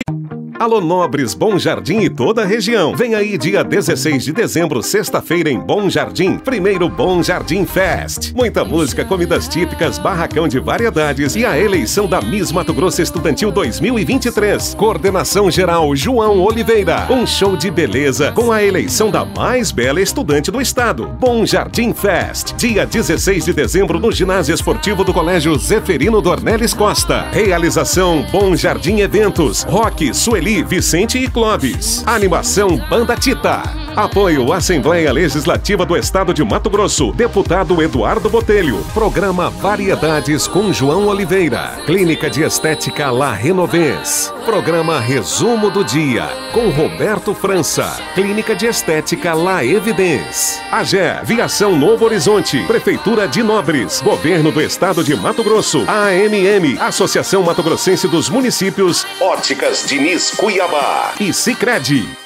Alô Nobres, Bom Jardim e toda a região. Vem aí dia 16 de dezembro, sexta-feira em Bom Jardim. Primeiro Bom Jardim Fest. Muita música, comidas típicas, barracão de variedades e a eleição da Miss Mato Grosso Estudantil 2023. Coordenação geral João Oliveira. Um show de beleza com a eleição da mais bela estudante do estado. Bom Jardim Fest. Dia 16 de dezembro no Ginásio Esportivo do Colégio Zeferino Dornelles Costa. Realização Bom Jardim Eventos. Rock, Sueli, Vicente e Clóvis. Animação Banda Tita. Apoio Assembleia Legislativa do Estado de Mato Grosso. Deputado Eduardo Botelho. Programa Variedades com João Oliveira. Clínica de Estética La Renovens. Programa Resumo do Dia com Roberto França. Clínica de Estética La Evidence. AGE, Viação Novo Horizonte. Prefeitura de Nobres. Governo do Estado de Mato Grosso. AMM, Associação Mato Grossense dos Municípios. Óticas Diniz Cuiabá. E Sicredi.